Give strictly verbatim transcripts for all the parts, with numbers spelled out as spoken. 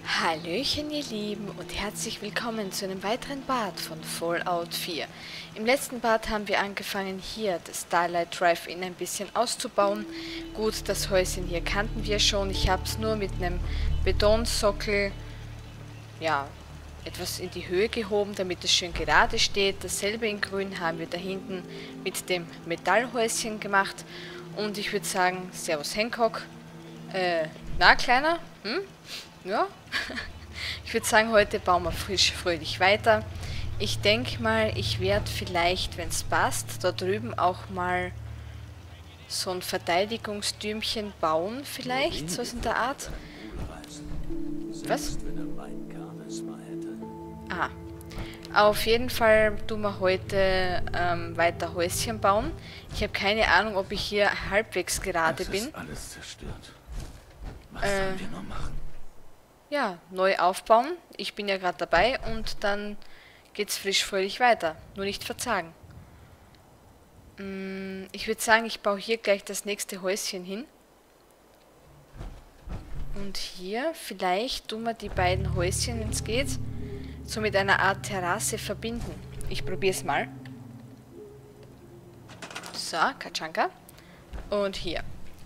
Hallöchen ihr Lieben und herzlich willkommen zu einem weiteren Part von Fallout vier. Im letzten Part haben wir angefangen, hier das Starlight Drive-In ein bisschen auszubauen. Gut, das Häuschen hier kannten wir schon. Ich habe es nur mit einem Betonsockel, ja, etwas in die Höhe gehoben, damit es schön gerade steht. Dasselbe in Grün haben wir da hinten mit dem Metallhäuschen gemacht. Und ich würde sagen, Servus Hancock. Äh, na Kleiner? Hm? Ja, ich würde sagen, heute bauen wir frisch, fröhlich weiter. Ich denke mal, ich werde vielleicht, wenn es passt, da drüben auch mal so ein Verteidigungstürmchen bauen, vielleicht, so in der Art. Was? Aha. Auf jeden Fall tun wir heute ähm, weiter Häuschen bauen. Ich habe keine Ahnung, ob ich hier halbwegs gerade bin. Das ist alles zerstört. Was Äh, sollen wir nur machen? Ja, neu aufbauen. Ich bin ja gerade dabei und dann geht's frisch fröhlich weiter. Nur nicht verzagen. Mm, ich würde sagen, ich baue hier gleich das nächste Häuschen hin. Und hier vielleicht tun wir die beiden Häuschen, wenn es geht, so mit einer Art Terrasse verbinden. Ich probiere es mal. So, Katschanka. Und hier.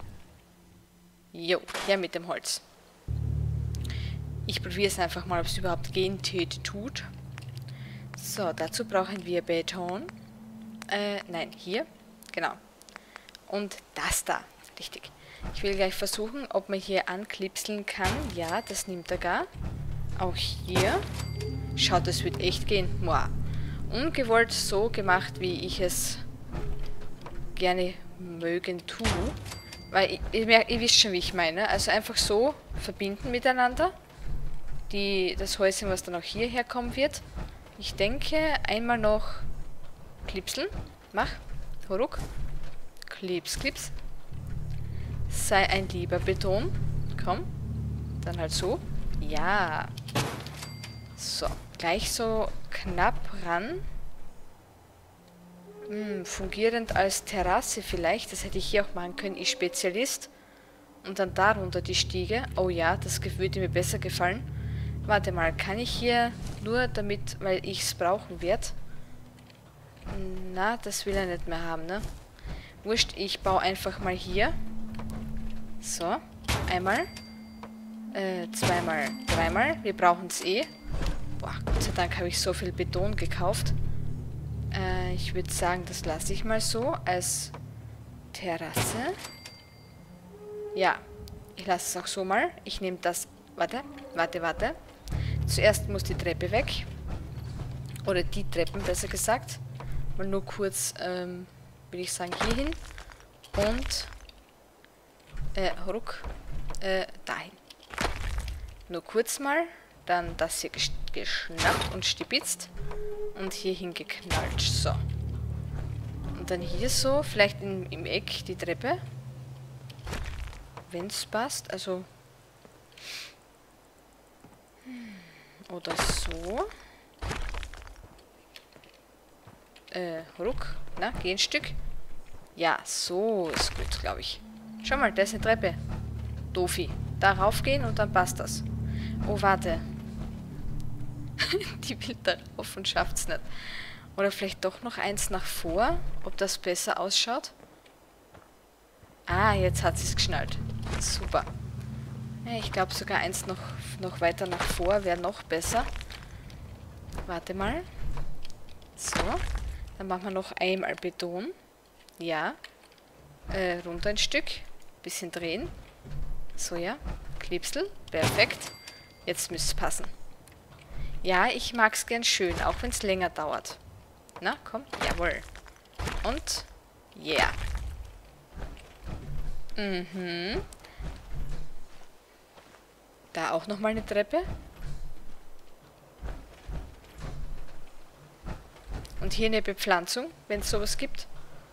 Jo, her mit dem Holz. Ich probiere es einfach mal, ob es überhaupt gehen tut. So, dazu brauchen wir Beton. Äh, nein, hier. Genau. Und das da. Richtig. Ich will gleich versuchen, ob man hier anklipseln kann. Ja, das nimmt er gar. Auch hier. Schaut, das wird echt gehen. Wow. Ungewollt so gemacht, wie ich es gerne mögen tue. Weil, ihr, ihr wisst schon, wie ich meine. Also einfach so verbinden miteinander. Die, das Häuschen, was dann auch hierher kommen wird. Ich denke, einmal noch klipseln. Mach. Horuk. Klips, klips. Sei ein lieber Beton. Komm. Dann halt so. Ja. So. Gleich so knapp ran. Hm, fungierend als Terrasse vielleicht. Das hätte ich hier auch machen können. Ich Spezialist. Und dann darunter die Stiege. Oh ja, das würde mir besser gefallen. Warte mal, kann ich hier nur damit, weil ich es brauchen werde? Na, das will er nicht mehr haben, ne? Wurscht, ich baue einfach mal hier. So, einmal. Äh, zweimal, dreimal. Wir brauchen es eh. Boah, Gott sei Dank habe ich so viel Beton gekauft. Äh, ich würde sagen, das lasse ich mal so als Terrasse. Ja, ich lasse es auch so mal. Ich nehme das... Warte, warte, warte. Zuerst muss die Treppe weg. Oder die Treppen, besser gesagt. Mal nur kurz, ähm, will ich sagen, hier hin. Und, äh, ruck, äh, dahin. Nur kurz mal. Dann das hier gesch geschnappt und stibitzt. Und hier hingeknallt. So. Und dann hier so, vielleicht in, im Eck die Treppe. Wenn es passt, also... Oder so. Äh, ruck. Na, geh ein Stück. Ja, so ist gut, glaube ich. Schau mal, da ist eine Treppe. Doofi. Darauf gehen und dann passt das. Oh, warte. Die will da rauf und schafft's nicht. Oder vielleicht doch noch eins nach vor, ob das besser ausschaut. Ah, jetzt hat sie es geschnallt. Super. Ja, ich glaube sogar eins noch, noch weiter nach vor wäre noch besser. Warte mal. So. Dann machen wir noch einmal Beton. Ja. Äh, runter ein Stück. Bisschen drehen. So, ja. Klipsel. Perfekt. Jetzt müsste es passen. Ja, ich mag es gern schön, auch wenn es länger dauert. Na, komm. Jawohl. Und, yeah. Mhm. Da auch nochmal eine Treppe. Und hier eine Bepflanzung, wenn es sowas gibt.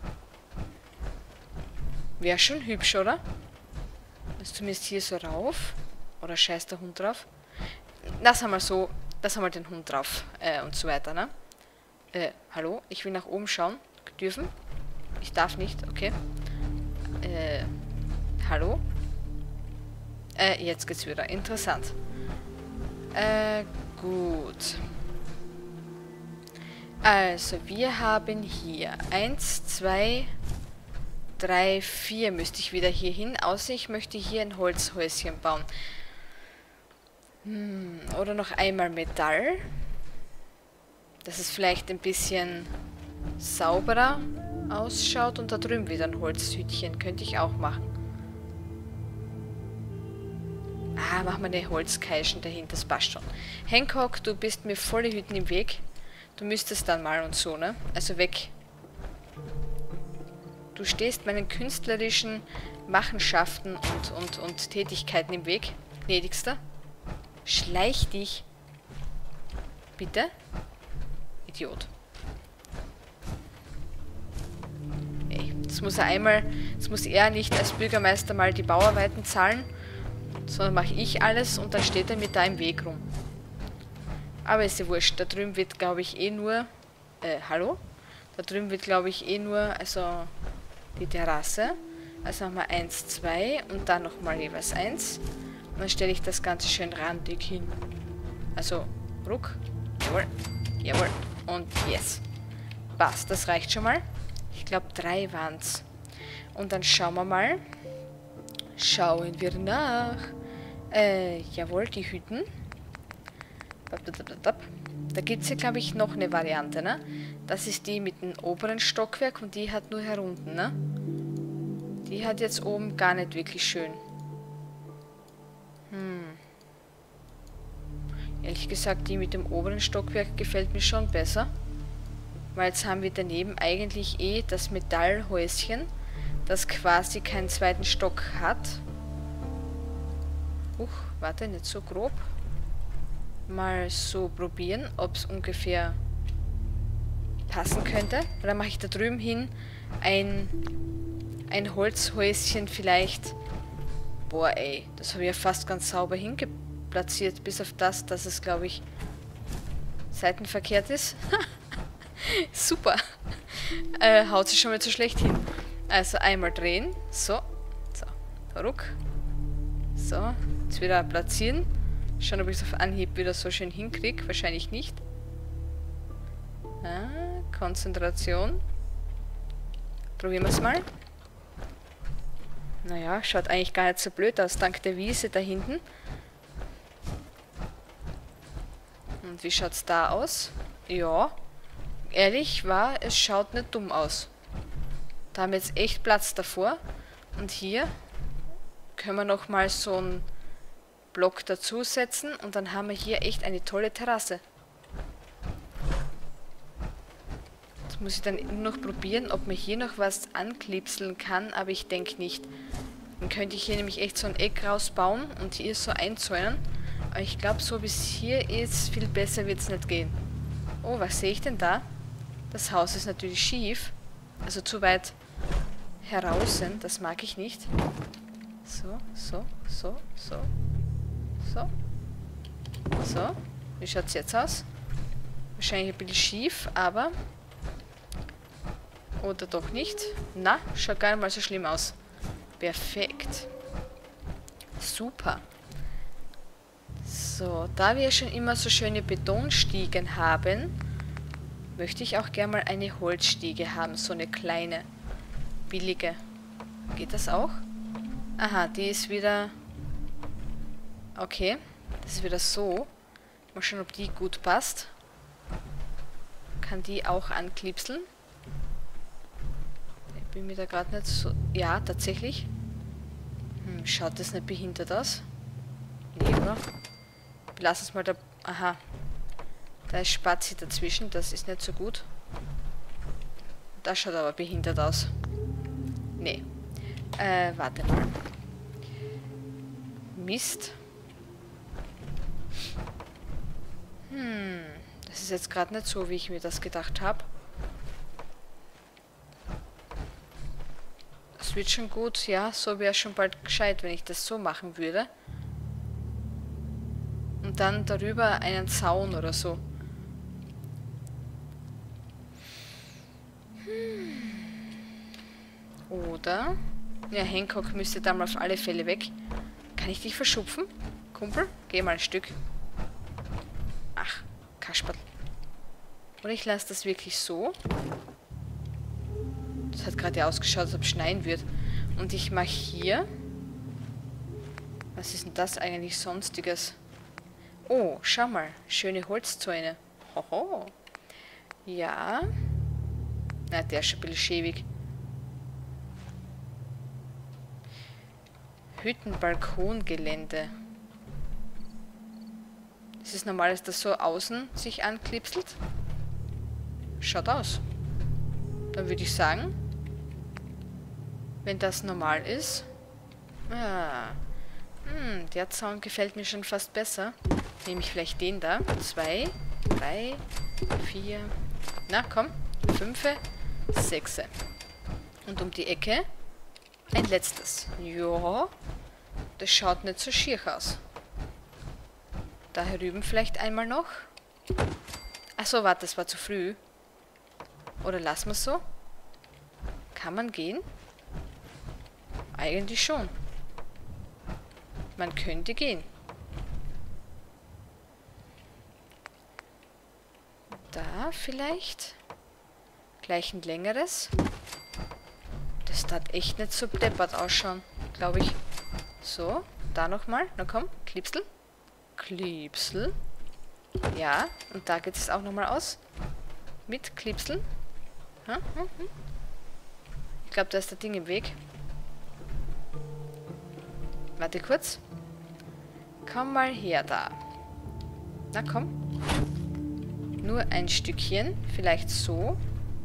Wäre schon hübsch, oder? Ist zumindest hier so rauf. Oder scheißt der Hund drauf? Lass einmal so, lass einmal den Hund drauf. Äh, und so weiter, ne? Äh, hallo? Ich will nach oben schauen. Dürfen? Ich darf nicht, okay. Äh, hallo? Äh, jetzt geht's wieder. Interessant. Äh, gut. Also, wir haben hier eins, zwei, drei, vier müsste ich wieder hier hin, außer ich möchte hier ein Holzhäuschen bauen. Hm, oder noch einmal Metall. Dass es vielleicht ein bisschen sauberer ausschaut und da drüben wieder ein Holzhütchen. Könnte ich auch machen. Ah, machen wir eine Holzkeilchen dahinter, das passt schon. Hancock, du bist mir volle Hütten im Weg. Du müsstest dann mal und so, ne? Also weg. Du stehst meinen künstlerischen Machenschaften und, und, und Tätigkeiten im Weg. Gnädigster. Schleich dich. Bitte? Idiot. Ey, das muss er einmal, das muss er nicht als Bürgermeister mal die Bauarbeiten zahlen, sondern mache ich alles und dann steht er mir da im Weg rum. Aber ist ja wurscht. Da drüben wird, glaube ich, eh nur... Äh, hallo? Da drüben wird, glaube ich, eh nur, also, die Terrasse. Also machen wir eins, zwei und dann nochmal jeweils eins. Und dann stelle ich das Ganze schön randig hin. Also, ruck. Jawohl. Jawohl. Und yes. Passt, das reicht schon mal. Ich glaube, drei waren es. Und dann schauen wir mal. Schauen wir nach. Äh, jawohl, die Hütten. Da gibt es ja, glaube ich, noch eine Variante, ne? Das ist die mit dem oberen Stockwerk und die hat nur herunten, ne? Die hat jetzt oben gar nicht wirklich schön. Hm. Ehrlich gesagt, die mit dem oberen Stockwerk gefällt mir schon besser. Weil jetzt haben wir daneben eigentlich eh das Metallhäuschen, das quasi keinen zweiten Stock hat. Huch, warte, nicht so grob. Mal so probieren, ob es ungefähr passen könnte. Und dann mache ich da drüben hin ein, ein Holzhäuschen vielleicht. Boah, ey, das habe ich ja fast ganz sauber hingeplatziert, bis auf das, dass es, glaube ich, seitenverkehrt ist. Super. Äh, haut sich schon mal zu schlecht hin. Also einmal drehen. So. So. Ruck. So. Jetzt wieder platzieren. Schauen, ob ich es auf Anhieb wieder so schön hinkriege. Wahrscheinlich nicht. Ah, Konzentration. Probieren wir es mal. Naja, schaut eigentlich gar nicht so blöd aus, dank der Wiese da hinten. Und wie schaut es da aus? Ja, ehrlich war, es schaut nicht dumm aus. Da haben wir jetzt echt Platz davor. Und hier können wir nochmal so einen Block dazusetzen und dann haben wir hier echt eine tolle Terrasse. Jetzt muss ich dann nur noch probieren, ob man hier noch was anklipseln kann, aber ich denke nicht. Dann könnte ich hier nämlich echt so ein Eck rausbauen und hier so einzäunen. Aber ich glaube, so bis hier ist, viel besser wird es nicht gehen. Oh, was sehe ich denn da? Das Haus ist natürlich schief. Also zu weit heraus, das mag ich nicht. So, so, so, so. So. So. Wie schaut es jetzt aus? Wahrscheinlich ein bisschen schief, aber... Oder doch nicht. Na, schaut gar nicht mal so schlimm aus. Perfekt. Super. So, da wir schon immer so schöne Betonstiegen haben, möchte ich auch gerne mal eine Holzstiege haben. So eine kleine, billige. Geht das auch? Aha, die ist wieder... Okay, das ist wieder so. Mal schauen, ob die gut passt. Kann die auch anklipseln? Ich bin mir da gerade nicht so... Ja, tatsächlich. Hm, schaut das nicht behindert aus? Nee, oder? Wir lassen es mal da... Aha. Da ist Spazi dazwischen, das ist nicht so gut. Das schaut aber behindert aus. Nee. Äh, warte mal. Mist. Hm, das ist jetzt gerade nicht so, wie ich mir das gedacht habe. Das wird schon gut, ja, so wäre schon bald gescheit, wenn ich das so machen würde. Und dann darüber einen Zaun oder so. Hm. Oder... Ja, Hancock müsste dann mal auf alle Fälle weg. Kann ich dich verschupfen? Kumpel, geh mal ein Stück. Kasperl. Oder ich lasse das wirklich so. Das hat gerade ausgeschaut, als ob es schneien wird. Und ich mache hier... Was ist denn das eigentlich Sonstiges? Oh, schau mal. Schöne Holzzäune. Hoho. Ja. Na, der ist schon ein bisschen schäbig. Hüttenbalkongelände. Ist es normal, dass das so außen sich anklipselt? Schaut aus. Dann würde ich sagen, wenn das normal ist... Ah, hm, der Zaun gefällt mir schon fast besser. Nehme ich vielleicht den da. Zwei, drei, vier... Na, komm. Fünf, sechs. Und um die Ecke ein letztes. Ja, das schaut nicht so schier aus. Da herüben vielleicht einmal noch. Achso, warte, das war zu früh. Oder lassen wir es so? Kann man gehen? Eigentlich schon. Man könnte gehen. Da vielleicht. Gleich ein längeres. Das darf echt nicht so deppert ausschauen, glaube ich. So, da nochmal. Na komm, Klipsel. Klipsel. Ja, und da geht es auch nochmal aus. Mit Klipsel. Hm, hm, hm. Ich glaube, da ist das Ding im Weg. Warte kurz. Komm mal her da. Na komm. Nur ein Stückchen. Vielleicht so.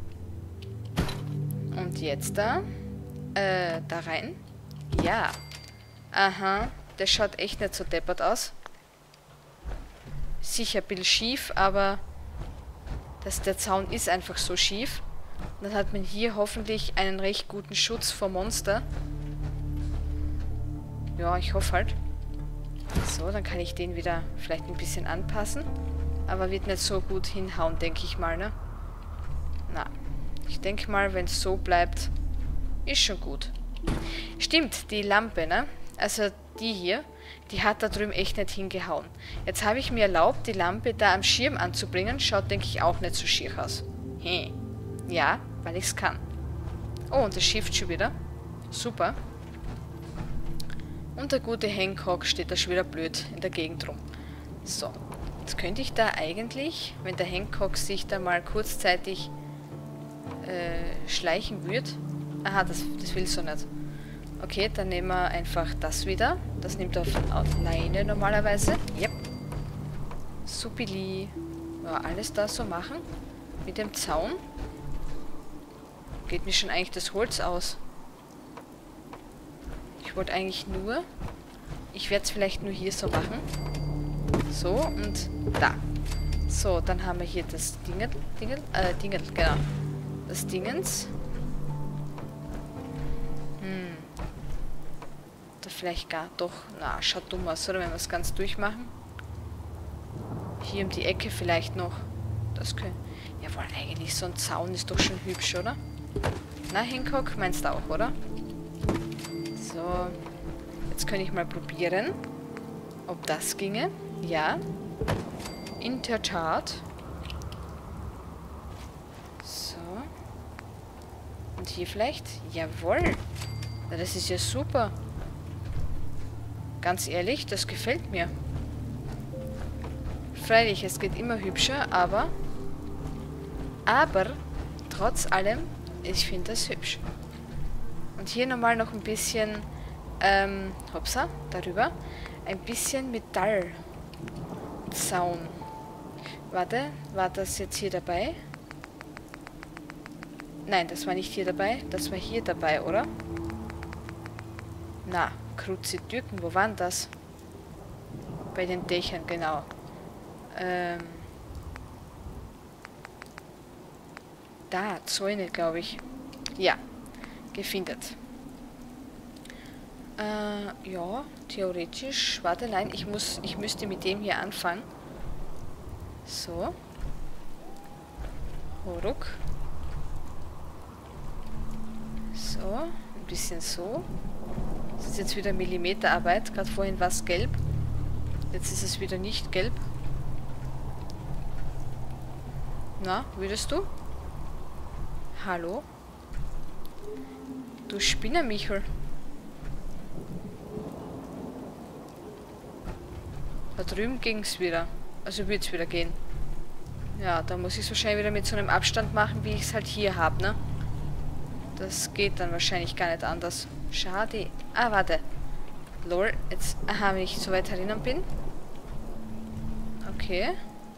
Und jetzt da. Äh, da rein. Ja. Aha. Das schaut echt nicht so deppert aus. Sicher ein bisschen schief, aber das, der Zaun ist einfach so schief. Dann hat man hier hoffentlich einen recht guten Schutz vor Monster. Ja, ich hoffe halt. So, dann kann ich den wieder vielleicht ein bisschen anpassen. Aber wird nicht so gut hinhauen, denke ich mal, ne? Na, ich denke mal, wenn es so bleibt, ist schon gut. Stimmt, die Lampe, ne? Also die hier, die hat da drüben echt nicht hingehauen. Jetzt habe ich mir erlaubt, die Lampe da am Schirm anzubringen. Schaut, denke ich, auch nicht so schier aus. Hey. Ja, weil ich es kann. Oh, und das Shift schon wieder. Super. Und der gute Hancock steht da schon wieder blöd in der Gegend rum. So. Jetzt könnte ich da eigentlich, wenn der Hancock sich da mal kurzzeitig äh, schleichen würde. Aha, das, das will so nicht. Okay, dann nehmen wir einfach das wieder. Das nimmt er alleine normalerweise. Yep. Supili. Ja, alles da so machen. Mit dem Zaun. Geht mir schon eigentlich das Holz aus. Ich wollte eigentlich nur... Ich werde es vielleicht nur hier so machen. So, und da. So, dann haben wir hier das Dingel, Dingel, äh, Dingel, genau. Das Dingens. Hm. Da vielleicht gar doch, na, schaut dumm aus, oder? Wenn wir es ganz durchmachen. Hier um die Ecke vielleicht noch. Das können... Jawohl, eigentlich so ein Zaun ist doch schon hübsch, oder? Na, Hancock, meinst du auch, oder? So. Jetzt kann ich mal probieren, ob das ginge. Ja. In der Tat. So. Und hier vielleicht? Jawohl. Na, das ist ja super. Ganz ehrlich, das gefällt mir. Freilich, es geht immer hübscher, aber... Aber, trotz allem, ich finde das hübsch. Und hier nochmal noch ein bisschen... Ähm, hopsa, darüber. Ein bisschen Metallzaun. Warte, war das jetzt hier dabei? Nein, das war nicht hier dabei. Das war hier dabei, oder? Na, Kruzidüken, wo waren das? Bei den Dächern, genau. Ähm... Da, Zäune, glaube ich. Ja, gefindet. Äh, ja, theoretisch. Warte, nein, ich muss, ich müsste mit dem hier anfangen. So. Ruck. So, ein bisschen so. Das ist jetzt wieder Millimeterarbeit. Gerade vorhin war es gelb. Jetzt ist es wieder nicht gelb. Na, würdest du? Hallo? Du Spinner, Michel. Da drüben ging es wieder. Also wird es wieder gehen. Ja, da muss ich es wahrscheinlich wieder mit so einem Abstand machen, wie ich es halt hier habe, ne? Das geht dann wahrscheinlich gar nicht anders. Schade. Ah, warte. Lol, jetzt... Aha, wenn ich so weit erinnern bin. Okay.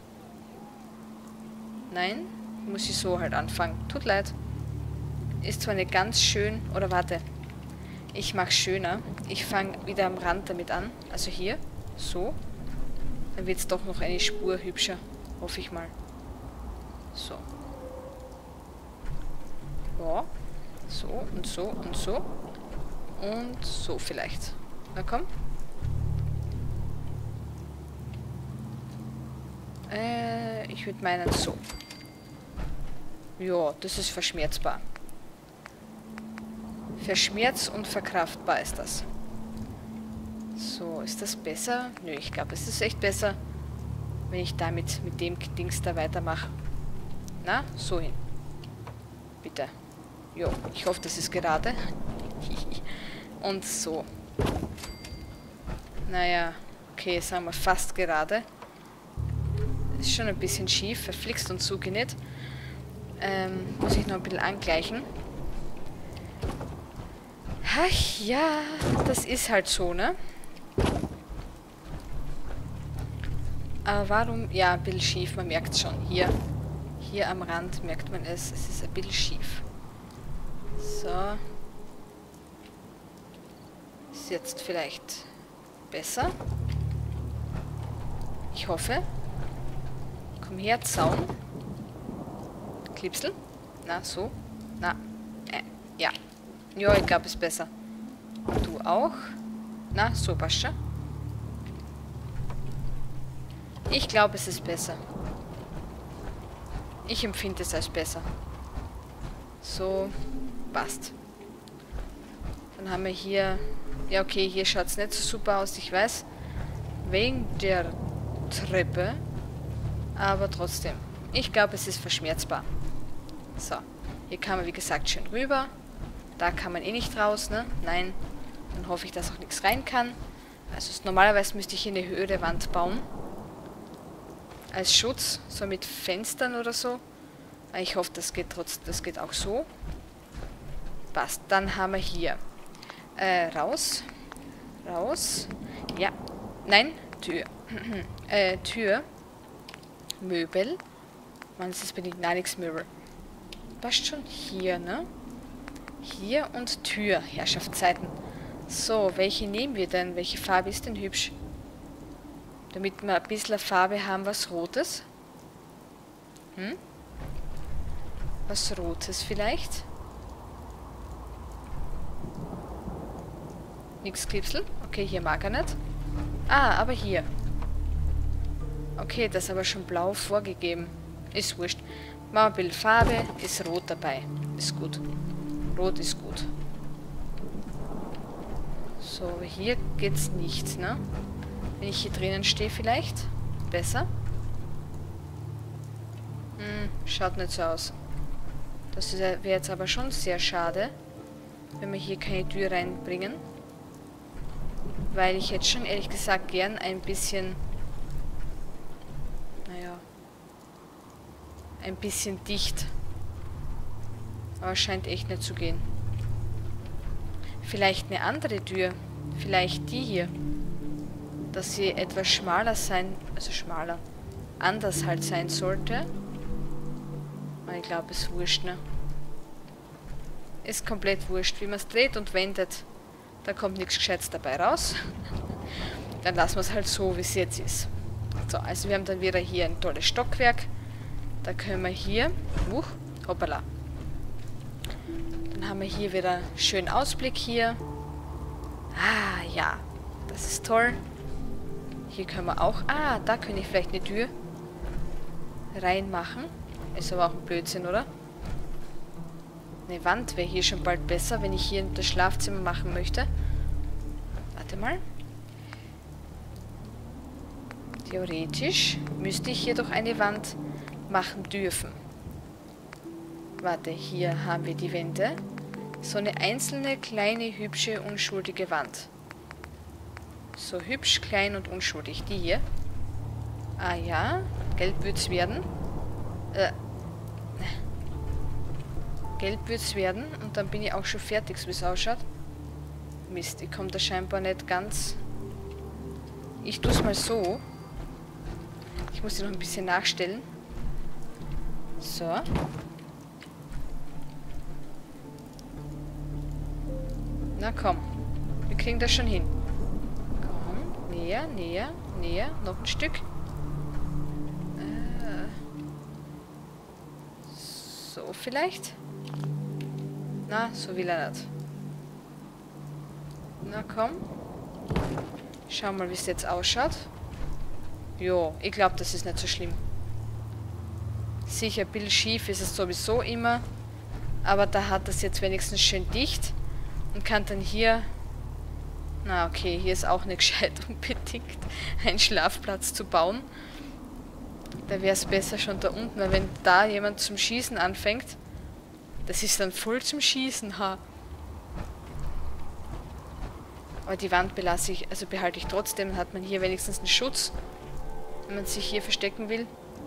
Nein, muss ich so halt anfangen. Tut leid. Ist zwar nicht ganz schön... Oder warte. Ich mache schöner. Ich fange wieder am Rand damit an. Also hier. So. Dann wird es doch noch eine Spur hübscher. Hoffe ich mal. So. Ja. So und so und so. Und so vielleicht. Na komm. Äh, ich würde meinen so. Ja, das ist verschmerzbar. Verschmerz- und verkraftbar ist das. So, ist das besser? Nö, ich glaube, es ist echt besser, wenn ich damit mit dem Dings da weitermache. Na, so hin. Bitte. Jo, ich hoffe, das ist gerade. Und so. Naja, okay, sagen wir fast gerade. Ist schon ein bisschen schief, verflixt und zugenäht. Ähm, muss ich noch ein bisschen angleichen. Ach ja, das ist halt so, ne? Aber warum? Ja, ein bisschen schief, man merkt es schon. Hier, hier am Rand merkt man es, es ist ein bisschen schief. So. Ist jetzt vielleicht besser. Ich hoffe. Komm her, Zaun. Klipsel. Na, so. Na. Äh, ja. Ja, ich glaube, es ist besser. Du auch. Na, so, passt schon. Ich glaube, es ist besser. Ich empfinde es als besser. So, passt. Dann haben wir hier... Ja, okay, hier schaut es nicht so super aus, ich weiß. Wegen der Treppe. Aber trotzdem. Ich glaube, es ist verschmerzbar. So. Hier kann man, wie gesagt, schön rüber. Da kann man eh nicht raus, ne? Nein. Dann hoffe ich, dass auch nichts rein kann. Also normalerweise müsste ich hier eine höhere Wand bauen. Als Schutz, so mit Fenstern oder so. Ich hoffe, das geht trotzdem, das geht auch so. Passt. Dann haben wir hier äh, raus. Raus. Ja. Nein, Tür. äh, Tür. Möbel. Mann, das ist Benediktinics-Möbel. Passt schon hier, ne? Hier und Tür. Herrschaftszeiten. So, welche nehmen wir denn? Welche Farbe ist denn hübsch? Damit wir ein bisschen Farbe haben, was Rotes. Hm? Was Rotes vielleicht? Nix Klipsel. Okay, hier mag er nicht. Ah, aber hier. Okay, das ist aber schon blau vorgegeben. Ist wurscht. Machen wir ein bisschen Farbe. Ist rot dabei. Ist gut. Rot ist gut. So, aber hier geht's nicht, ne? Wenn ich hier drinnen stehe vielleicht. Besser. Hm, schaut nicht so aus. Das wäre jetzt aber schon sehr schade, wenn wir hier keine Tür reinbringen. Weil ich jetzt schon ehrlich gesagt gern ein bisschen... Naja... Ein bisschen dicht. Aber scheint echt nicht zu gehen. Vielleicht eine andere Tür. Vielleicht die hier. Dass sie etwas schmaler sein... Also schmaler. Anders halt sein sollte. Aber ich glaube, es ist wurscht, ne? Ist komplett wurscht. Wie man es dreht und wendet, da kommt nichts Gescheites dabei raus. Dann lassen wir es halt so, wie es jetzt ist. So, also wir haben dann wieder hier ein tolles Stockwerk. Da können wir hier... Huch, hoppala. Dann haben wir hier wieder einen schönen Ausblick hier. Ah, ja. Das ist toll. Hier können wir auch... Ah, da könnte ich vielleicht eine Tür reinmachen. Ist aber auch ein Blödsinn, oder? Eine Wand wäre hier schon bald besser, wenn ich hier das Schlafzimmer machen möchte. Warte mal. Theoretisch müsste ich hier doch eine Wand machen dürfen. Warte, hier haben wir die Wände. So eine einzelne, kleine, hübsche, unschuldige Wand. So hübsch, klein und unschuldig. Die hier. Ah ja, gelb wird's werden. Äh. Gelb wird's werden und dann bin ich auch schon fertig, so wie es ausschaut. Mist, ich komme da scheinbar nicht ganz... Ich tue es mal so. Ich muss die noch ein bisschen nachstellen. So. Na komm. Wir kriegen das schon hin. Komm. Näher, näher, näher. Noch ein Stück. Äh. So vielleicht. Na, so will er nicht. Na komm. Schau mal, wie es jetzt ausschaut. Jo, ich glaube, das ist nicht so schlimm. Sicher, ein bisschen schief ist es sowieso immer. Aber da hat das jetzt wenigstens schön dicht. Und kann dann hier... Na okay, hier ist auch nicht gescheit unbedingt, einen Schlafplatz zu bauen. Da wäre es besser schon da unten, weil wenn da jemand zum Schießen anfängt, das ist dann voll zum Schießen, ha. Aber die Wand belasse ich, also behalte ich trotzdem, dann hat man hier wenigstens einen Schutz, wenn man sich hier verstecken will.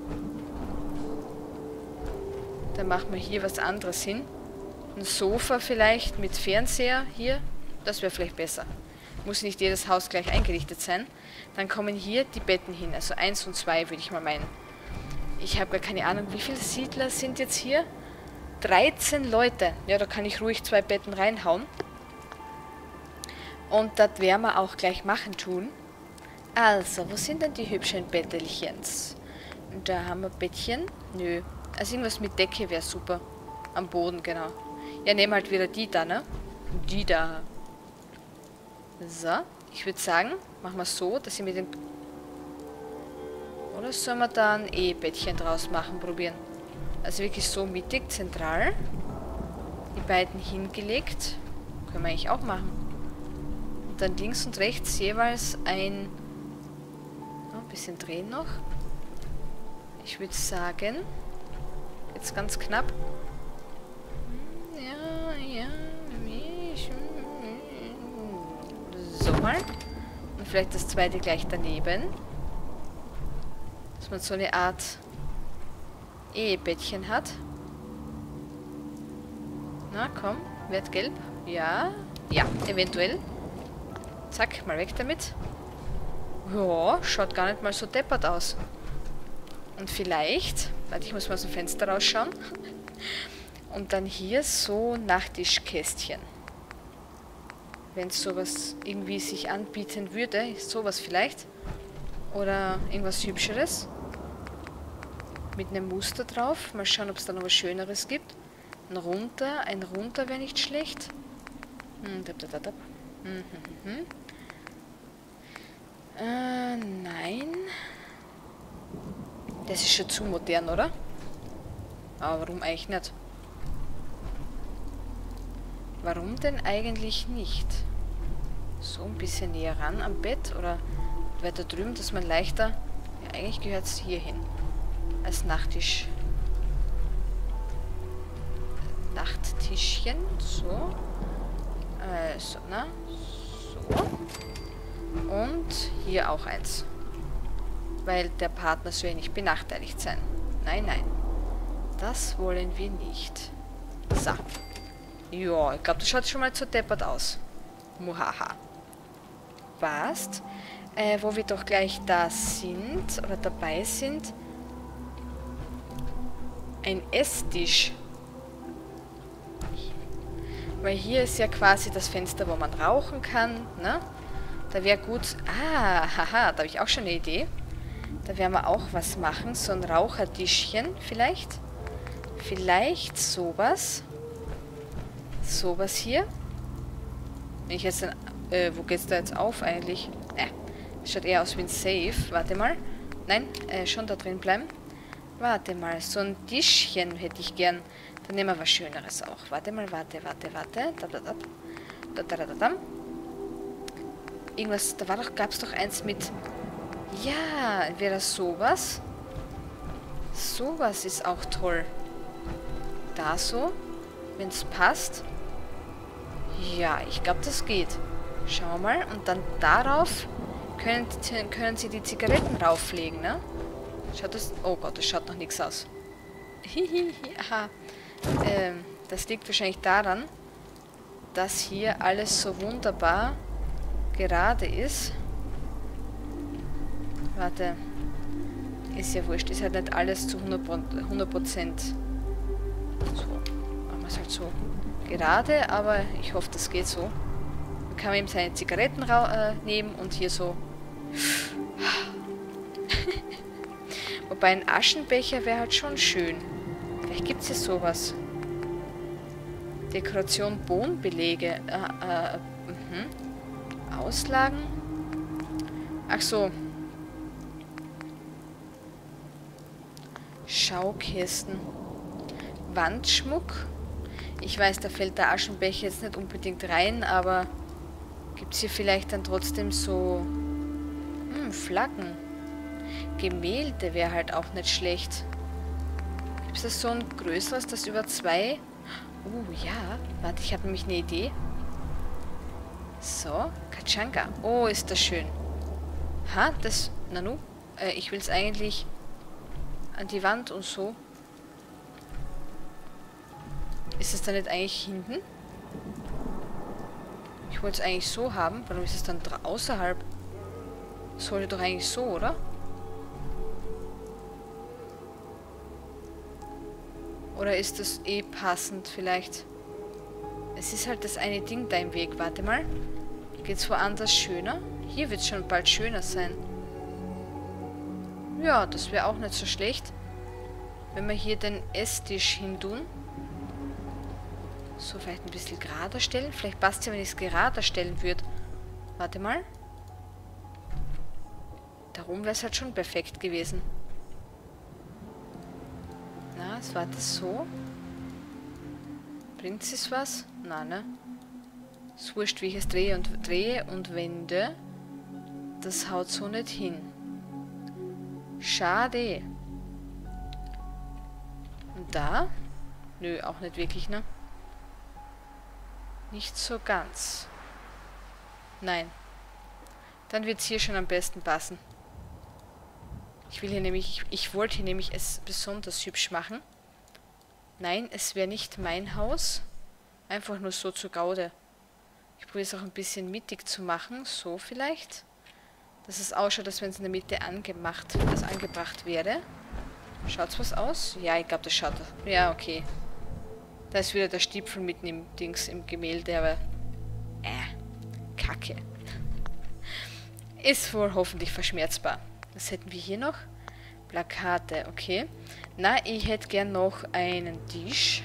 Dann macht man hier was anderes hin. Ein Sofa vielleicht mit Fernseher hier, das wäre vielleicht besser. Muss nicht jedes Haus gleich eingerichtet sein. Dann kommen hier die Betten hin, also eins und zwei würde ich mal meinen. Ich habe gar keine Ahnung, wie viele Siedler sind jetzt hier? dreizehn Leute. Ja, da kann ich ruhig zwei Betten reinhauen. Und das werden wir auch gleich machen tun. Also, wo sind denn die hübschen Bettelchens? Und da haben wir Bettchen. Nö. Also irgendwas mit Decke wäre super. Am Boden, genau. Ja, nehmen halt wieder die da, ne? Die da. So. Ich würde sagen, machen wir so, dass ich mit den... Oder sollen wir da ein E-Bettchen draus machen, probieren? Also wirklich so mittig, zentral. Die beiden hingelegt. Können wir eigentlich auch machen. Und dann links und rechts jeweils ein... Oh, ein bisschen drehen noch. Ich würde sagen... Jetzt ganz knapp. Ja, ja. So mal. Und vielleicht das zweite gleich daneben. Dass man so eine Art Ehebettchen hat. Na komm, wird gelb? Ja. Ja, eventuell. Zack, mal weg damit. Ja, schaut gar nicht mal so deppert aus. Und vielleicht... Warte, ich muss mal aus dem Fenster rausschauen. Und dann hier so Nachttischkästchen. Wenn sowas irgendwie sich anbieten würde, sowas vielleicht. Oder irgendwas Hübscheres. Mit einem Muster drauf. Mal schauen, ob es da noch was Schöneres gibt. Ein runter, ein runter wäre nicht schlecht. Hm, dab, dab, dab. Hm, hm, hm. Äh, nein. Das ist schon zu modern, oder? Aber warum eigentlich nicht? Warum denn eigentlich nicht? So ein bisschen näher ran am Bett oder weiter drüben, dass man leichter... Ja, eigentlich gehört es hier hin. Als Nachttisch. Nachttischchen. So. Äh, so, na. So. Und hier auch eins. Weil der Partner soll ja nicht benachteiligt sein. Nein, nein. Das wollen wir nicht. So. Ja, ich glaube, das schaut schon mal zu deppert aus. Muhaha. Passt. Äh, wo wir doch gleich da sind, oder dabei sind. Ein Esstisch. Weil hier ist ja quasi das Fenster, wo man rauchen kann, ne? Da wäre gut... Ah, haha, da habe ich auch schon eine Idee. Da werden wir auch was machen. So ein Rauchertischchen vielleicht. Vielleicht sowas. Sowas hier. Wenn ich jetzt dann... Äh, wo geht's da jetzt auf eigentlich? Äh, schaut eher aus wie ein Safe. Warte mal. Nein, äh, schon da drin bleiben. Warte mal, so ein Tischchen hätte ich gern. Dann nehmen wir was Schöneres auch. Warte mal, warte, warte, warte. Da, da, da. Da, da, da, da. Irgendwas, da war doch, gab es doch eins mit... Ja, wäre das sowas? Sowas ist auch toll. da so, wenn es passt. Ja, ich glaube, das geht. Schauen wir mal. Und dann darauf können, können Sie die Zigaretten rauflegen, ne? Schaut das... Oh Gott, das schaut noch nichts aus. Hihihi, aha. Ähm, das liegt wahrscheinlich daran, dass hier alles so wunderbar gerade ist. Warte. Ist ja wurscht. Ist halt nicht alles zu hundert Prozent. So. Machen wir es halt so. Gerade, aber ich hoffe, das geht so. Dann kann man eben seine Zigaretten äh, nehmen und hier so... Wobei ein Aschenbecher wäre halt schon schön. Vielleicht gibt es ja sowas. Dekoration Bohnenbelege. Äh, äh, mhm. Auslagen. Ach so. Schaukästen. Wandschmuck. Ich weiß, da fällt der Aschenbecher jetzt nicht unbedingt rein, aber gibt es hier vielleicht dann trotzdem so hm, Flaggen. Gemälde wäre halt auch nicht schlecht. Gibt es da so ein größeres, das über zwei... Oh ja, warte, ich habe nämlich eine Idee. So, Katschanka. Oh, ist das schön. Ha, das... Nanu, äh, ich will es eigentlich an die Wand und so. Ist es dann nicht eigentlich hinten? Ich wollte es eigentlich so haben. Warum ist es dann außerhalb? Sollte doch eigentlich so, oder? Oder ist das eh passend vielleicht? Es ist halt das eine Ding da im Weg. Warte mal. Geht's woanders schöner? Hier wird es schon bald schöner sein. Ja, das wäre auch nicht so schlecht. Wenn wir hier den Esstisch hin tun. So, vielleicht ein bisschen gerader stellen. Vielleicht passt ja, wenn ich es gerader stellen würde. Warte mal. Darum wäre es halt schon perfekt gewesen. Na, es war das so. Bringt es was? Nein, ne? Es ist wurscht, wie ich es drehe und drehe und wende. Das haut so nicht hin. Schade. Und da? Nö, auch nicht wirklich, ne? Nicht so ganz. Nein. Dann wird es hier schon am besten passen. Ich will hier nämlich, ich, ich wollte hier nämlich es besonders hübsch machen. Nein, es wäre nicht mein Haus. Einfach nur so zur Gaude. Ich probiere es auch ein bisschen mittig zu machen. So vielleicht. Dass es ausschaut, als wenn es in der Mitte angemacht, also angebracht wäre. Schaut's was aus? Ja, ich glaube, das schaut... Ja, okay. Da ist wieder der Stiefel mitten im Dings, im Gemälde, aber... Äh, Kacke. Ist wohl hoffentlich verschmerzbar. Was hätten wir hier noch? Plakate, okay. Na, ich hätte gern noch einen Tisch.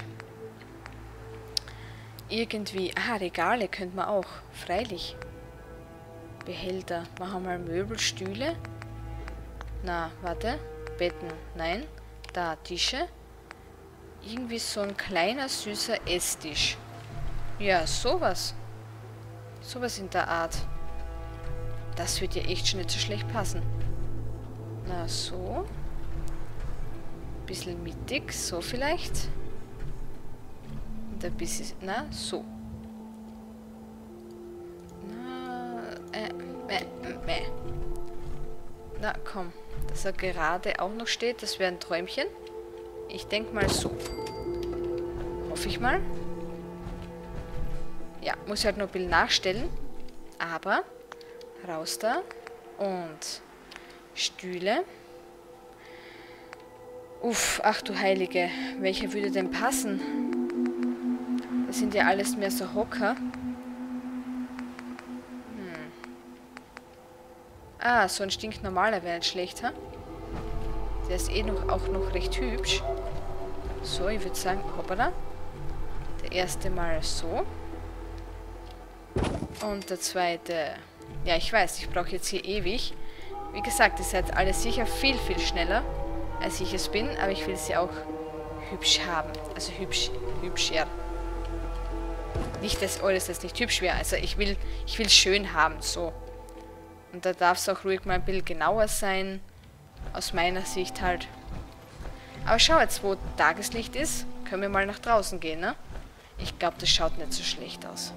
Irgendwie... Ah, Regale könnte man auch. Freilich. Behälter. Machen wir mal Möbelstühle. Na, warte. Betten. Nein. Da, Tische. Irgendwie so ein kleiner, süßer Esstisch. Ja, sowas. Sowas in der Art. Das wird ja echt schon nicht so schlecht passen. Na, so. Bisschen mittig. So vielleicht. Und ein bisschen... Na, so. Na, äh, äh, äh. Na, komm. Dass er gerade auch noch steht, das wäre ein Träumchen. Ich denke mal so. Hoffe ich mal. Ja, muss ich halt noch ein bisschen nachstellen. Aber raus da. Und Stühle. Uff, ach du Heilige. Welcher würde denn passen? Das sind ja alles mehr so Hocker. Hm. Ah, so ein stinknormaler wäre nicht schlecht, ha? Der ist eh noch, auch noch recht hübsch. So, ich würde sagen, hoppala. Der erste Mal so. Und der zweite... Ja, ich weiß, ich brauche jetzt hier ewig. Wie gesagt, ihr seid alle sicher viel, viel schneller, als ich es bin. Aber ich will sie auch hübsch haben. Also hübsch, hübscher. Nicht, dass eures jetzt nicht hübsch wäre. Also ich will, ich will schön haben, so. Und da darf es auch ruhig mal ein bisschen genauer sein. Aus meiner Sicht halt. Aber schau jetzt, wo Tageslicht ist, können wir mal nach draußen gehen, ne? Ich glaube, das schaut nicht so schlecht aus.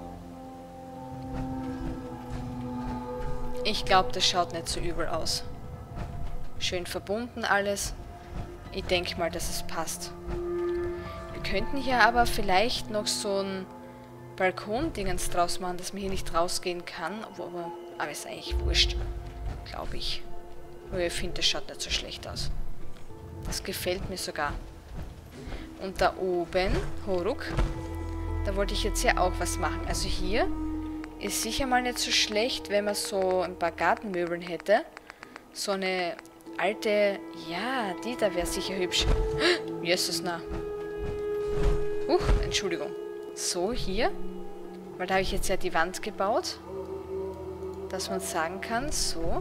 Ich glaube, das schaut nicht so übel aus. Schön verbunden alles. Ich denke mal, dass es passt. Wir könnten hier aber vielleicht noch so ein Balkon-Dingens draus machen, dass man hier nicht rausgehen kann. Aber, aber ist eigentlich wurscht, glaube ich. Aber ich finde, das schaut nicht so schlecht aus. Das gefällt mir sogar. Und da oben, Horuk, da wollte ich jetzt ja auch was machen. Also hier ist sicher mal nicht so schlecht, wenn man so ein paar Gartenmöbeln hätte. So eine alte, ja, die da wäre sicher hübsch. Jesus, na. Huch, Entschuldigung. So, hier. Weil da habe ich jetzt ja die Wand gebaut. Dass man sagen kann, so.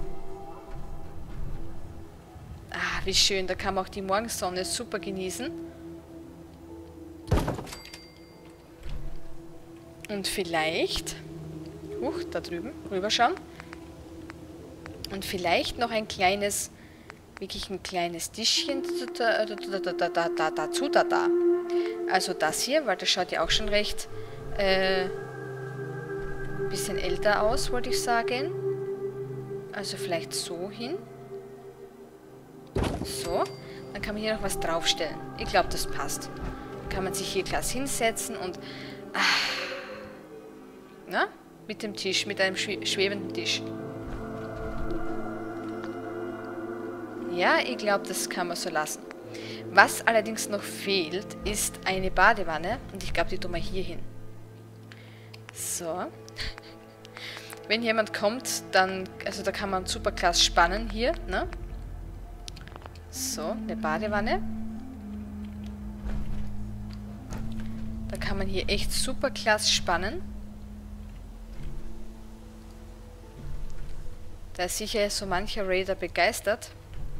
Ah, wie schön. Da kann man auch die Morgensonne super genießen. Und vielleicht... Huch, da drüben. Rüberschauen. Und vielleicht noch ein kleines... Wirklich ein kleines Tischchen da, da, da, da, da, da, dazu, da, da. Also das hier, weil das schaut ja auch schon recht äh, bisschen älter aus, wollte ich sagen. Also vielleicht so hin. So. Dann kann man hier noch was draufstellen. Ich glaube, das passt. Dann kann man sich hier klasse hinsetzen und... Ah, na? Mit dem Tisch, mit einem schwebenden Tisch. Ja, ich glaube, das kann man so lassen. Was allerdings noch fehlt, ist eine Badewanne. Und ich glaube, die tun wir hier hin. So. Wenn jemand kommt, dann... Also da kann man super klasse spannen hier, ne? So, eine Badewanne. Da kann man hier echt super klasse spannen. Da ist sicher so mancher Raider begeistert.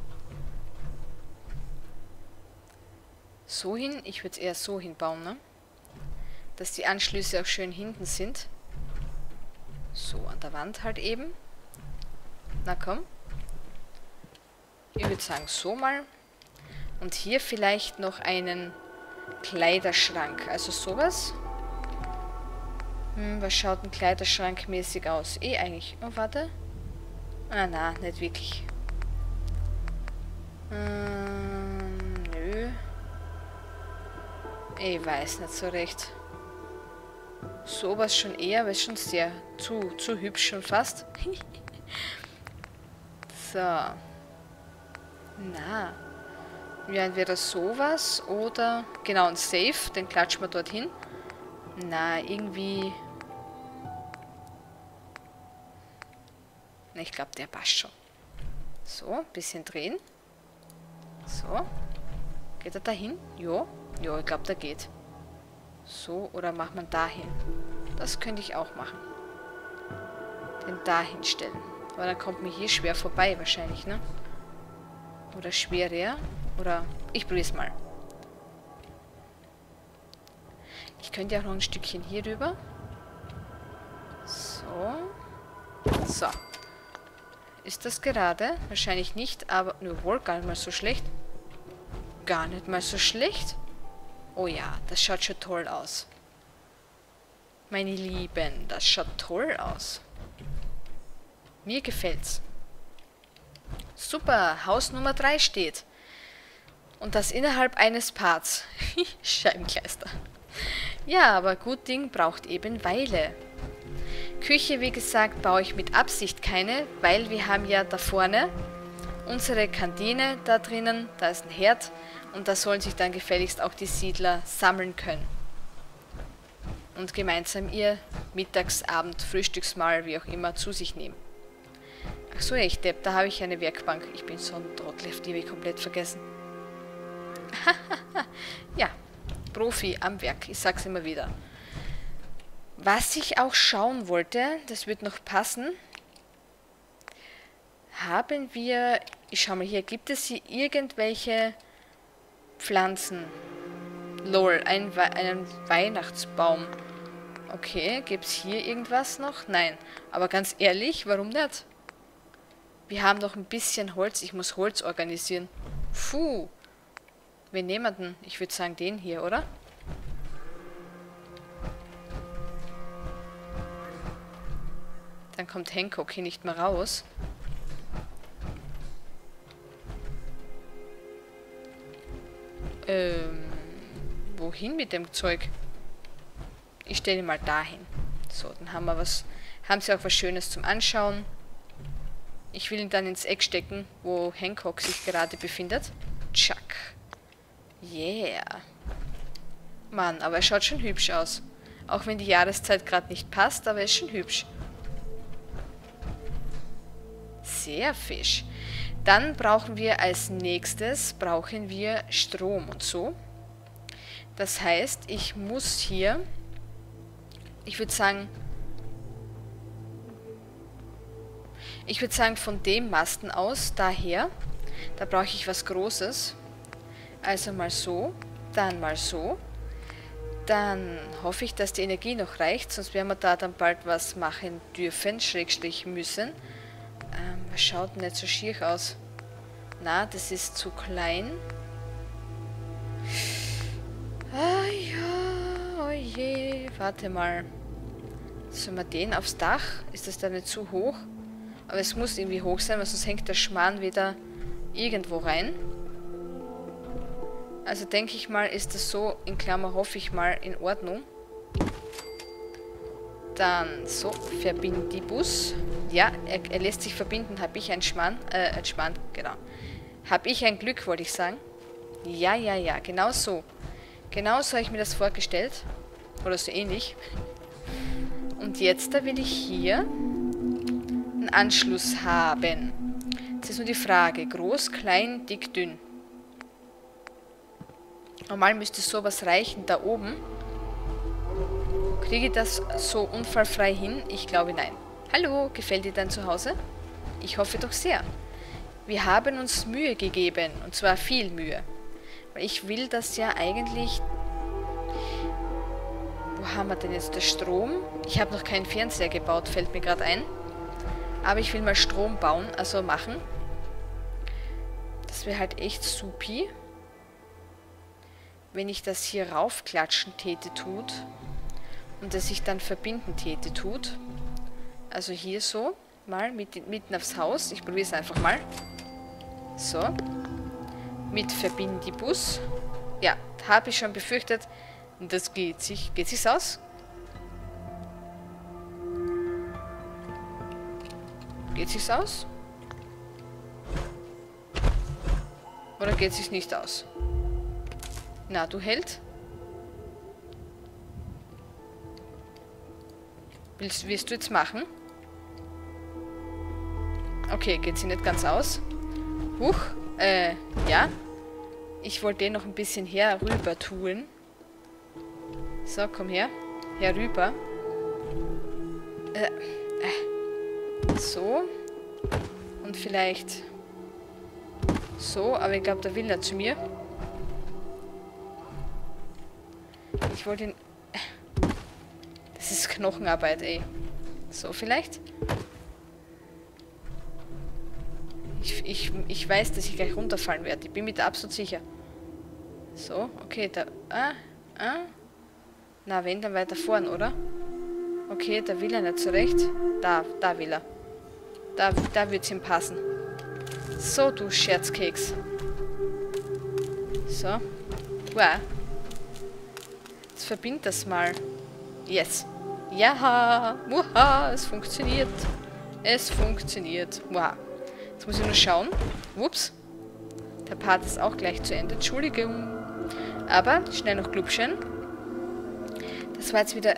So hin, ich würde es eher so hinbauen, ne? Dass die Anschlüsse auch schön hinten sind. So, an der Wand halt eben. Na komm. Ich würde sagen, so mal. Und hier vielleicht noch einen Kleiderschrank. Also sowas. Hm, was schaut ein Kleiderschrank mäßig aus? Eh eigentlich. Oh, warte. Ah, na, nicht wirklich. Ähm, nö. Ich weiß nicht so recht. Sowas schon eher, aber ist schon sehr zu, zu hübsch schon fast. So. Na. Ja, entweder sowas oder... Genau, ein Safe, den klatschen wir dorthin. Na, irgendwie... Ich glaube, der passt schon. So, ein bisschen drehen. So. Geht er dahin? Jo. Jo, ich glaube, der geht. So, oder macht man dahin? Das könnte ich auch machen. Den dahin stellen. Aber dann kommt mir hier schwer vorbei wahrscheinlich, ne? Oder schwerer. Oder ich probiere es mal. Ich könnte ja auch noch ein Stückchen hier rüber. So. So. Ist das gerade? Wahrscheinlich nicht, aber nur wohl gar nicht mal so schlecht. Gar nicht mal so schlecht. Oh ja, das schaut schon toll aus. Meine Lieben, das schaut toll aus. Mir gefällt's. Super, Haus Nummer drei steht. Und das innerhalb eines Parts. Scheibenkleister. Ja, aber gut Ding braucht eben Weile. Küche, wie gesagt, baue ich mit Absicht keine, weil wir haben ja da vorne unsere Kantine da drinnen, da ist ein Herd und da sollen sich dann gefälligst auch die Siedler sammeln können. Und gemeinsam ihr Mittags-, Abend-, Frühstücksmahl, wie auch immer, zu sich nehmen. Ach so, echt, Depp, da habe ich eine Werkbank. Ich bin so ein Trottel, die habe ich komplett vergessen. Ja, Profi am Werk, ich sag's immer wieder. Was ich auch schauen wollte, das wird noch passen. Haben wir, ich schau mal hier, gibt es hier irgendwelche Pflanzen? Lol, ein We einen Weihnachtsbaum. Okay, gibt es hier irgendwas noch? Nein, aber ganz ehrlich, warum nicht? Wir haben noch ein bisschen Holz, ich muss Holz organisieren. Puh. Wen nehmen wir denn? Ich würde sagen den hier, oder? Dann kommt Hancock hier nicht mehr raus. Ähm, wohin mit dem Zeug? Ich stelle ihn mal dahin. So, dann haben wir was, haben sie auch was Schönes zum Anschauen. Ich will ihn dann ins Eck stecken, wo Hancock sich gerade befindet. Chuck. Yeah. Mann, aber er schaut schon hübsch aus. Auch wenn die Jahreszeit gerade nicht passt, aber er ist schon hübsch. Sehr fisch. Dann brauchen wir als nächstes, brauchen wir Strom und so. Das heißt, ich muss hier, ich würde sagen, ich würde sagen von dem Masten aus, daher, da brauche ich was Großes. Also mal so, dann mal so. Dann hoffe ich, dass die Energie noch reicht, sonst werden wir da dann bald was machen dürfen, schrägstrich müssen. Ähm, was schaut denn nicht so schier aus? Na, das ist zu klein. Ah ja, oh je, warte mal. Sollen wir den aufs Dach? Ist das da nicht zu hoch? Aber es muss irgendwie hoch sein, weil sonst hängt der Schmarrn wieder irgendwo rein. Also denke ich mal, ist das so, in Klammer hoffe ich mal, in Ordnung. Dann so, Verbindibus. Ja, er, er lässt sich verbinden. Habe ich ein Schmarrn? Äh, ein Schmarrn, genau. Habe ich ein Glück, wollte ich sagen. Ja, ja, ja, genau so. Genau so habe ich mir das vorgestellt. Oder so ähnlich. Und jetzt, da will ich hier einen Anschluss haben. Jetzt ist nur die Frage, groß, klein, dick, dünn. Normal müsste sowas reichen da oben. Kriege ich das so unfallfrei hin? Ich glaube nein. Hallo, gefällt dir dein Zuhause? Ich hoffe doch sehr. Wir haben uns Mühe gegeben, und zwar viel Mühe. Weil ich will das ja eigentlich... Wo haben wir denn jetzt den Strom? Ich habe noch keinen Fernseher gebaut, fällt mir gerade ein. Aber ich will mal Strom bauen, also machen. Das wäre halt echt supi. Wenn ich das hier raufklatschen täte tut und es sich dann verbinden täte tut. Also hier so, mal mit, mitten aufs Haus. Ich probiere es einfach mal. So. Mit Verbindibus. Ja, habe ich schon befürchtet. Das geht sich. Geht sich's aus? Geht sich's aus? Oder geht sich's nicht aus? Na, du Held? Willst, willst du jetzt machen? Okay, geht sie nicht ganz aus. Huch, äh, ja. Ich wollte den noch ein bisschen herüber tun. So, komm her. Herüber. Äh, äh. So. Und vielleicht so, aber ich glaube, der will nicht zu mir. Ich wollte ihn... Das ist Knochenarbeit, ey. So vielleicht? Ich, ich, ich weiß, dass ich gleich runterfallen werde. Ich bin mir da absolut sicher. So, okay, da... Ah, ah. Na, wenn, dann weiter vorn, oder? Okay, da will er nicht zurecht. Da, da will er. Da, da wird es ihm passen. So, du Scherzkeks. So. Wow. Jetzt verbind das mal. Yes. Ja, muha, es funktioniert. Es funktioniert. Muha. Jetzt muss ich nur schauen. Ups. Der Part ist auch gleich zu Ende. Entschuldigung. Aber schnell noch Glubschen. Das war jetzt wieder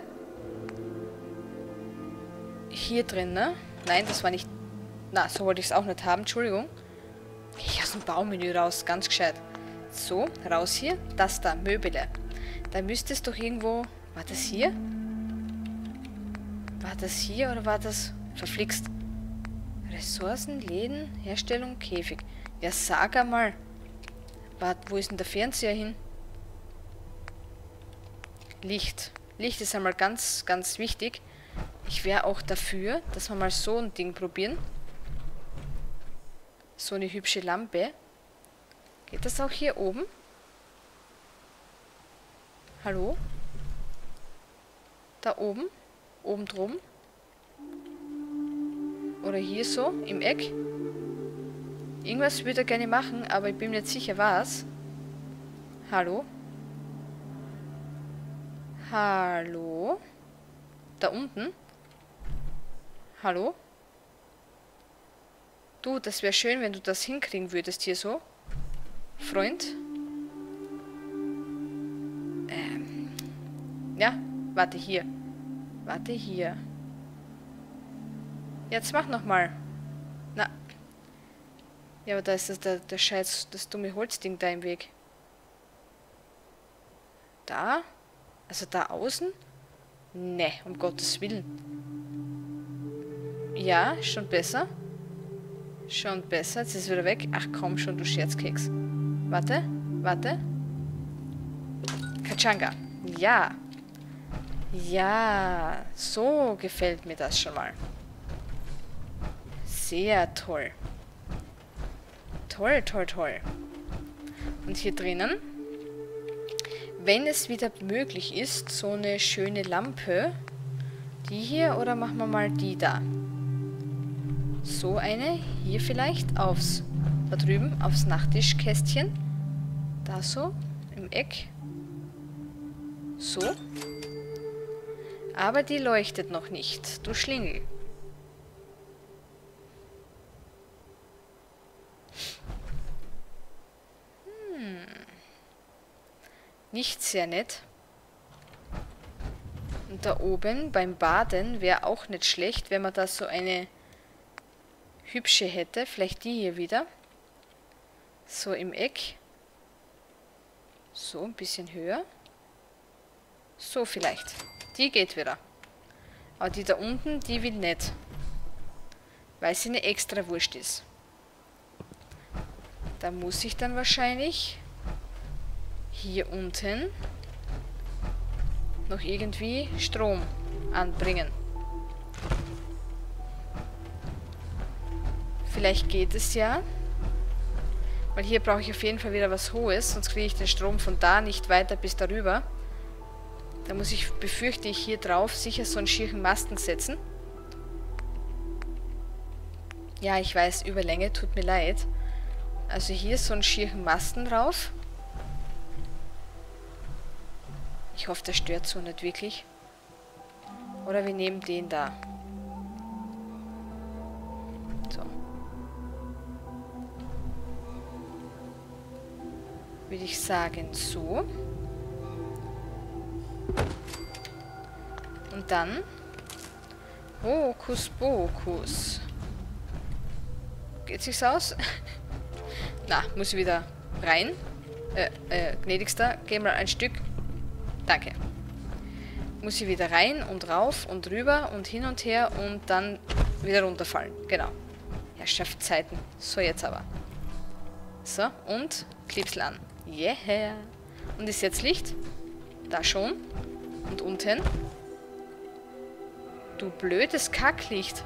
hier drin, ne? Nein, das war nicht... Na, so wollte ich es auch nicht haben. Entschuldigung. Gehe ich aus dem Baumenü raus. Ganz gescheit. So, raus hier. Das da, Möbele. Da müsste es doch irgendwo... War das hier? War das hier oder war das... Verflixt. Ressourcen, Läden, Herstellung, Käfig. Ja, sag einmal. Warte, wo ist denn der Fernseher hin? Licht. Licht ist einmal ganz, ganz wichtig. Ich wäre auch dafür, dass wir mal so ein Ding probieren. So eine hübsche Lampe. Geht das auch hier oben? Hallo? Da oben? Oben drum? Oder hier so, im Eck? Irgendwas würde er gerne machen, aber ich bin mir nicht sicher, was. Hallo? Hallo? Da unten? Hallo? Du, das wäre schön, wenn du das hinkriegen würdest hier so. Freund? Ähm. Ja, warte hier. Warte hier. Jetzt mach nochmal. Na. Ja, aber da ist das, der, der Scheiß, das dumme Holzding da im Weg. Da? Also da außen? Ne, um Gottes Willen. Ja, schon besser. Schon besser. Jetzt ist es wieder weg. Ach komm schon, du Scherzkeks. Warte, warte. Kachanga. Ja. Ja, so gefällt mir das schon mal. Sehr toll. Toll, toll, toll. Und hier drinnen, wenn es wieder möglich ist, so eine schöne Lampe. Die hier oder machen wir mal die da? So eine, hier vielleicht aufs, da drüben, aufs Nachttischkästchen. Da so, im Eck. So. Aber die leuchtet noch nicht, du Schlingel. Hm. Nicht sehr nett. Und da oben beim Baden wäre auch nicht schlecht, wenn man da so eine hübsche hätte. Vielleicht die hier wieder. So im Eck. So, ein bisschen höher. So vielleicht. Die geht wieder. Aber die da unten, die will nicht. Weil sie eine extra Wurst ist. Da muss ich dann wahrscheinlich hier unten noch irgendwie Strom anbringen. Vielleicht geht es ja. Weil hier brauche ich auf jeden Fall wieder was Hohes, sonst kriege ich den Strom von da nicht weiter bis darüber. Da muss ich, befürchte ich, hier drauf sicher so einen schieren Masten setzen. Ja, ich weiß, Überlänge, tut mir leid. Also hier so einen schieren Masten drauf. Ich hoffe, der stört so nicht wirklich. Oder wir nehmen den da. So. Würde ich sagen, so. Und dann Hokus Pokus. Geht sich's aus? Na, muss ich wieder rein. Äh, äh, gnädigster, geh mal ein Stück. Danke. Muss ich wieder rein und rauf und rüber und hin und her und dann wieder runterfallen. Genau. Herrschaftszeiten. So, jetzt aber. So, und Klipsel an. Yeah. Und ist jetzt Licht? Da schon. Und unten. Du blödes Kacklicht.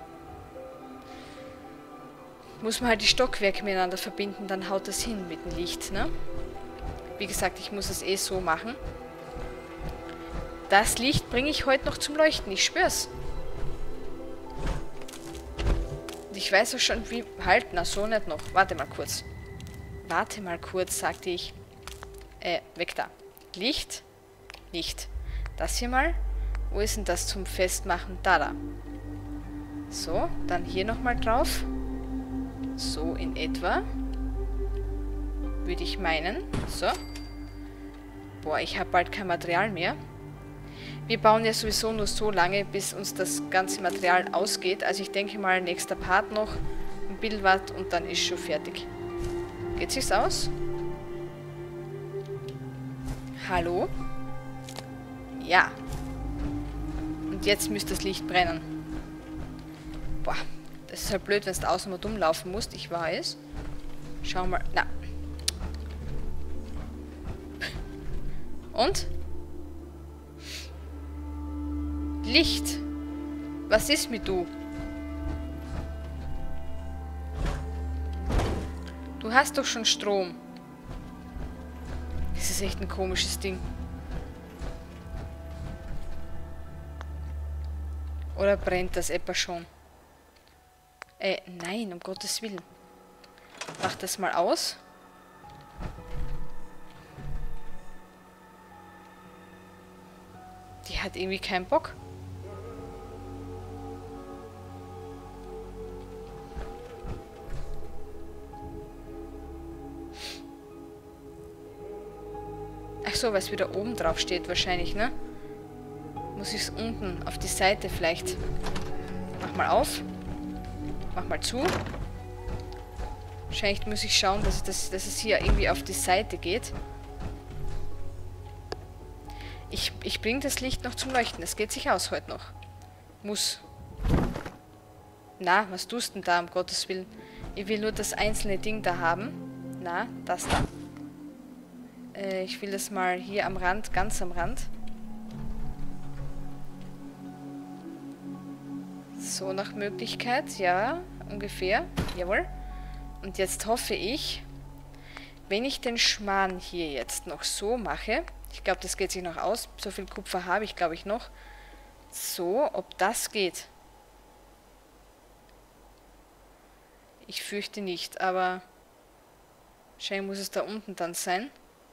Muss man halt die Stockwerke miteinander verbinden, dann haut das hin mit dem Licht, ne? Wie gesagt, ich muss es eh so machen. Das Licht bringe ich heute noch zum Leuchten, ich schwör's. Und ich weiß auch schon, wie... Halt, na so nicht noch. Warte mal kurz. Warte mal kurz, sagte ich. Äh, weg da. Licht. Licht. Das hier mal. Wo ist denn das zum Festmachen? Da, da. So, dann hier nochmal drauf. So in etwa. Würde ich meinen. So. Boah, ich habe bald kein Material mehr. Wir bauen ja sowieso nur so lange, bis uns das ganze Material ausgeht. Also ich denke mal, nächster Part noch. Ein bisschen was und dann ist schon fertig. Geht sich's aus? Hallo? Ja. Und jetzt müsste das Licht brennen. Boah, das ist halt blöd, wenn du außen mal dumm laufen musst. Ich weiß. Schau mal. Na. Und? Licht. Was ist mit du? Du hast doch schon Strom. Das ist echt ein komisches Ding. Oder brennt das etwa schon? Äh, nein, um Gottes Willen. Mach das mal aus. Die hat irgendwie keinen Bock. Ach so, weil es wieder oben drauf steht wahrscheinlich, ne? Muss ich es unten auf die Seite vielleicht. Mach mal auf. Mach mal zu. Wahrscheinlich muss ich schauen, dass, das, dass es hier irgendwie auf die Seite geht. Ich, ich bringe das Licht noch zum Leuchten. Das geht sich aus heute noch. Muss. Na, was tust du denn da, um Gottes Willen? Ich will nur das einzelne Ding da haben. Na, das da. Äh, ich will das mal hier am Rand, ganz am Rand. So nach Möglichkeit, ja, ungefähr. Jawohl. Und jetzt hoffe ich, wenn ich den Schmarrn hier jetzt noch so mache, ich glaube, das geht sich noch aus, so viel Kupfer habe ich, glaube ich, noch. So, ob das geht. Ich fürchte nicht, aber wahrscheinlich muss es da unten dann sein.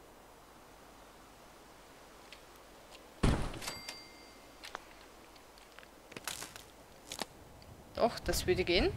Doch, das würde gehen.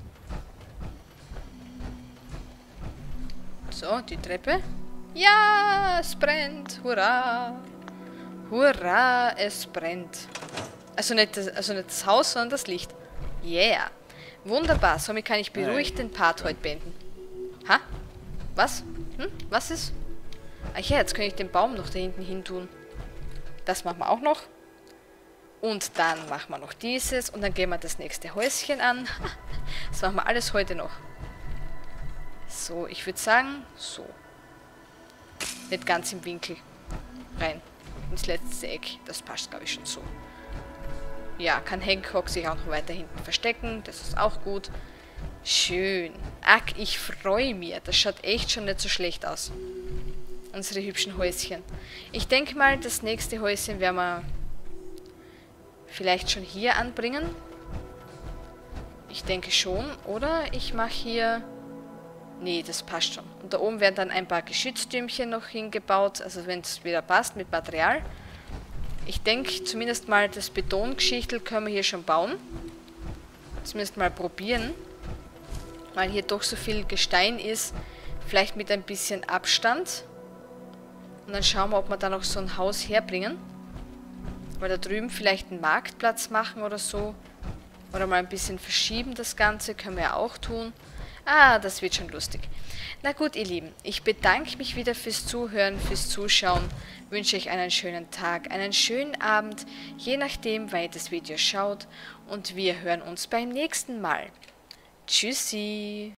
So, die Treppe. Ja, es brennt. Hurra. Hurra, es brennt. Also nicht das, also nicht das Haus, sondern das Licht. Yeah. Wunderbar. Somit kann ich beruhigt den Part heute beenden. Ha? Was? Hm? Was ist? Ach ja, jetzt kann ich den Baum noch da hinten hin tun. Das machen wir auch noch. Und dann machen wir noch dieses. Und dann gehen wir das nächste Häuschen an. Das machen wir alles heute noch. So, ich würde sagen, so. Nicht ganz im Winkel. Rein. Ins letzte Eck. Das passt, glaube ich, schon so. Ja, kann Hancock sich auch noch weiter hinten verstecken. Das ist auch gut. Schön. Ach, ich freue mich. Das schaut echt schon nicht so schlecht aus. Unsere hübschen Häuschen. Ich denke mal, das nächste Häuschen werden wir vielleicht schon hier anbringen. Ich denke schon. Oder ich mache hier... Nee, das passt schon. Und da oben werden dann ein paar Geschütztürmchen noch hingebaut. Also wenn es wieder passt mit Material. Ich denke zumindest mal, das Betongeschichtel können wir hier schon bauen. Zumindest mal probieren. Weil hier doch so viel Gestein ist. Vielleicht mit ein bisschen Abstand. Und dann schauen wir, ob wir da noch so ein Haus herbringen. Weil da drüben vielleicht einen Marktplatz machen oder so. Oder mal ein bisschen verschieben das Ganze. Können wir ja auch tun. Ah, das wird schon lustig. Na gut, ihr Lieben. Ich bedanke mich wieder fürs Zuhören, fürs Zuschauen. Wünsche euch einen schönen Tag, einen schönen Abend. Je nachdem, wann ihr das Video schaut. Und wir hören uns beim nächsten Mal. Tschüssi.